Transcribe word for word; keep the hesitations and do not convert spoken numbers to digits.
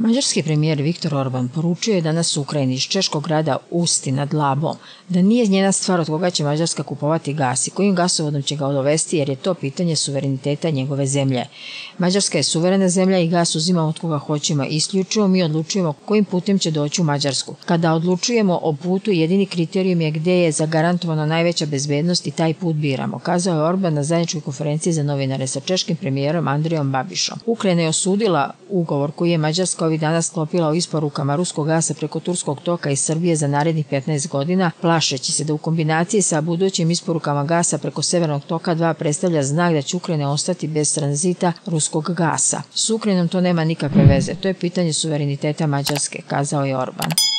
Mađarski premijer Viktor Orban poručio je danas u Ukrajini iz češkog grada Usti nad Labom da nije njena stvar od koga će Mađarska kupovati gas i kojim gasovodom će ga dovesti, jer je to pitanje suvereniteta njegove zemlje. Mađarska je suverena zemlja i gas uzima od koga hoćemo, isključivo mi odlučujemo kojim putem će doći u Mađarsku. Kada odlučujemo o putu, jedini kriterijum je gdje je zagarantovana najveća bezbednost i taj put biramo, kazao je Orban na zajedničkoj konferenciji za novinare sa češkim premijerom Andrijom Babišom. Ukrajina je osudila ugovor koji je Mađarska ovih dana sklopila o isporukama ruskog gasa preko turskog toka iz Srbije za narednih petnaest godina, plašeći se da u kombinaciji sa budućim isporukama gasa preko Severnog toka dva predstavlja znak da će Ukrajina ostati bez tranzita ruskog gasa. S Ukrajinom to nema nikakve veze, to je pitanje suvereniteta Mađarske, kazao je Orban.